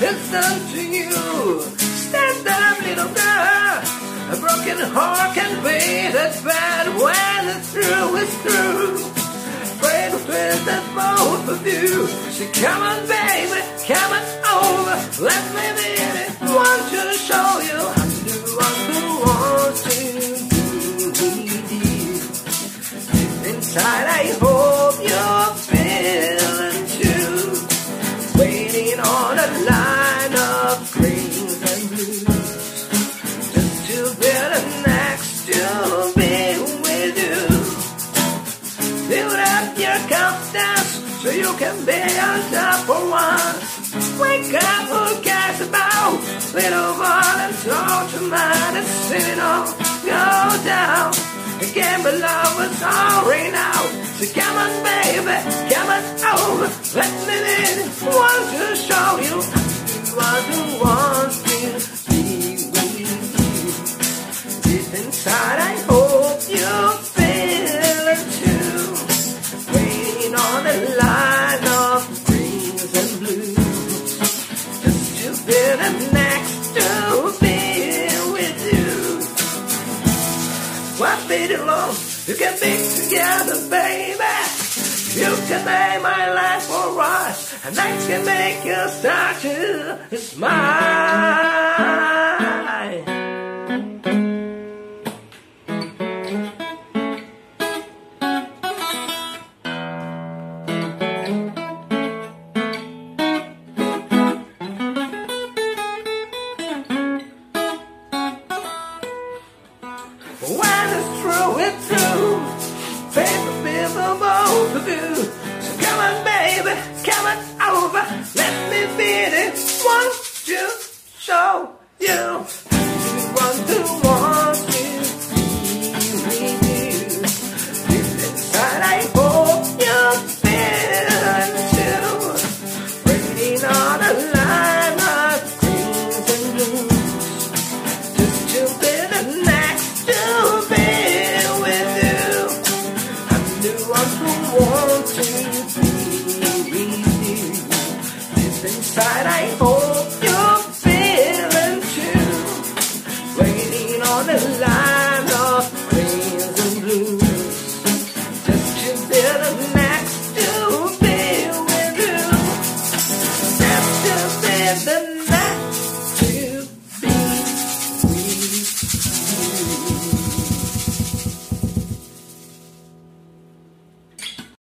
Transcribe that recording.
listen to you. Stand up, little girl. A broken heart can be that bad when it's through, it's through. Afraid to twist that both of you. So come on, baby, come on over. Let me be it. Want to show you how to do what you want to do. Deep inside, I hope you're feeling too. Waiting on a line of greens and blues. Just to be the next to be with you. Build up your confidence so you can be on top for once. Wake up, who cares about little more than so tonight is sitting on, go down. Again, but love is sorry now. So come on, baby, come on over. Let me in, want to show you what you want to be with you. Deep inside, I hope you feel it too. Waiting on a line of greens and blues. Just to be the next to be with you. What be the love you can be together, baby. You can make my life alright, and I can make you start to smile. When it's true, it's true. Favorite people both of you. So come on, baby, come on over. Let me be the one to show you. Want to be with you. Deep inside, I hope you feel it too. Waiting on a line of greens and blues. Just to be the next to be with you. I'm the one who wants to be with you. Deep inside, I hope